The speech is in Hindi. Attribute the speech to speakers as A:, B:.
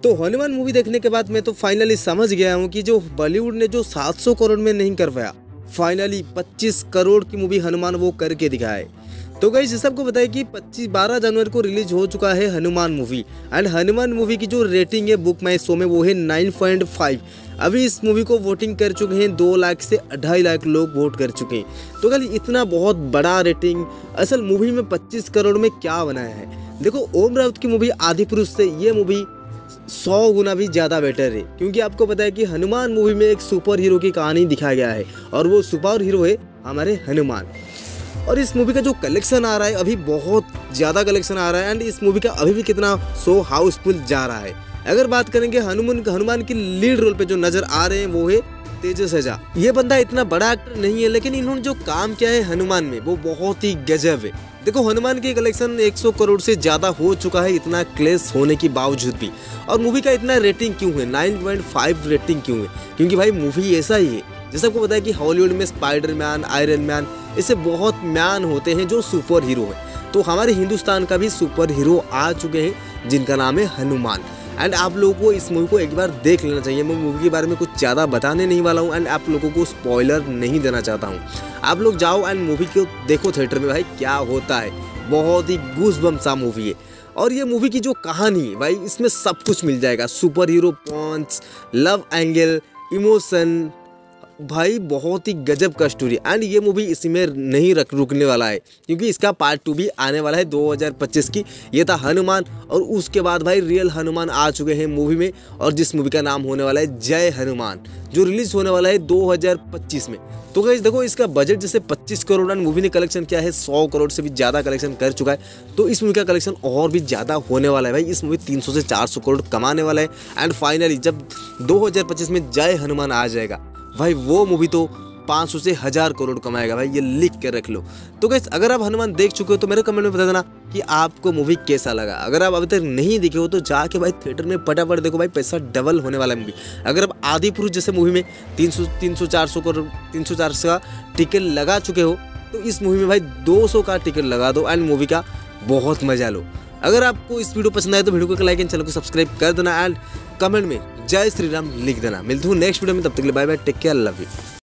A: तो हनुमान मूवी देखने के बाद मैं तो फाइनली समझ गया हूँ कि जो बॉलीवुड ने जो 700 करोड़ में नहीं कर पाया, फाइनली 25 करोड़ की मूवी हनुमान वो करके दिखाए। तो गाइस सबको बताया कि 12 जनवरी को रिलीज हो चुका है Hanuman movie. And Hanuman movie की जो रेटिंग है बुक माई शो में वो है 9.5। अभी इस मूवी को वोटिंग कर चुके हैं 2 लाख से 2.5 लाख लोग वोट कर चुके हैं। तो गाइस इतना बहुत बड़ा रेटिंग असल मूवी में 25 करोड़ में क्या बनाया है। देखो ओम राउत की मूवी आदिपुरुष से ये मूवी 100 गुना भी ज़्यादा बेटर है, क्योंकि आपको पता है कि हनुमान मूवी में एक सुपर हीरो की कहानी दिखाया गया है और वो सुपर हीरो है हमारे हनुमान। और इस मूवी का जो कलेक्शन आ रहा है अभी बहुत ज़्यादा कलेक्शन आ रहा है। एंड इस मूवी का अभी भी कितना शो हाउसफुल जा रहा है। अगर बात करेंगे हनुमान की लीड रोल पे जो नज़र आ रहे हैं वो है तेजस एजा। ये बंदा इतना बड़ा एक्टर नहीं है, लेकिन इन्होंने जो काम किया है हनुमान में वो बहुत ही गजब है। देखो हनुमान की कलेक्शन 100 करोड़ से ज़्यादा हो चुका है, इतना क्लेश होने के बावजूद भी। और मूवी का इतना रेटिंग क्यों है, 9.5 रेटिंग क्यों है? क्योंकि भाई मूवी ऐसा ही है, जैसे आपको पता है कि हॉलीवुड में स्पाइडरमैन, आयरन मैन, ऐसे बहुत मैन होते हैं जो सुपर हीरो हैं। तो हमारे हिंदुस्तान का भी सुपर हीरो आ चुके हैं जिनका नाम है हनुमान। एंड आप लोगों को इस मूवी को एक बार देख लेना चाहिए। मैं मूवी के बारे में कुछ ज़्यादा बताने नहीं वाला हूँ एंड आप लोगों को स्पॉइलर नहीं देना चाहता हूँ। आप लोग जाओ एंड मूवी को देखो थिएटर में, भाई क्या होता है, बहुत ही गूज़बम्प सा मूवी है। और ये मूवी की जो कहानी है भाई इसमें सब कुछ मिल जाएगा, super hero points, love angle, emotion, भाई बहुत ही गजब का स्टोरी। एंड ये मूवी इसी में नहीं रुकने वाला है, क्योंकि इसका पार्ट 2 भी आने वाला है 2025 की। ये था हनुमान और उसके बाद भाई रियल हनुमान आ चुके हैं मूवी में, और जिस मूवी का नाम होने वाला है जय हनुमान, जो रिलीज होने वाला है 2025 में। तो गाइस देखो इसका बजट जैसे 25 करोड़ एंड मूवी ने कलेक्शन किया है 100 करोड़ से भी ज़्यादा कलेक्शन कर चुका है। तो इस मूवी का कलेक्शन और भी ज़्यादा होने वाला है भाई। इस मूवी 300 से 400 करोड़ कमाने वाला है। एंड फाइनली जब 2025 में जय हनुमान आ जाएगा भाई, वो मूवी तो 500 से 1000 करोड़ कमाएगा भाई, ये लिख के रख लो। तो गाइस अगर आप हनुमान देख चुके हो तो मेरे कमेंट में बता देना कि आपको मूवी कैसा लगा। अगर आप अभी तक नहीं देखे हो तो जाके भाई थिएटर में फटाफट देखो भाई, पैसा डबल होने वाला है मूवी। अगर आप आदिपुरुष जैसे मूवी में 300-400 करोड़ 300-400 का टिकट लगा चुके हो तो इस मूवी में भाई 200 का टिकट लगा दो एंड मूवी का बहुत मजा लो। अगर आपको इस वीडियो पसंद आए तो वीडियो को लाइक एंड चैनल को सब्सक्राइब कर देना एंड कमेंट में जय श्री राम लिख देना। मिलते हूँ नेक्स्ट वीडियो में, तब तक के लिए bye bye, take care, love you.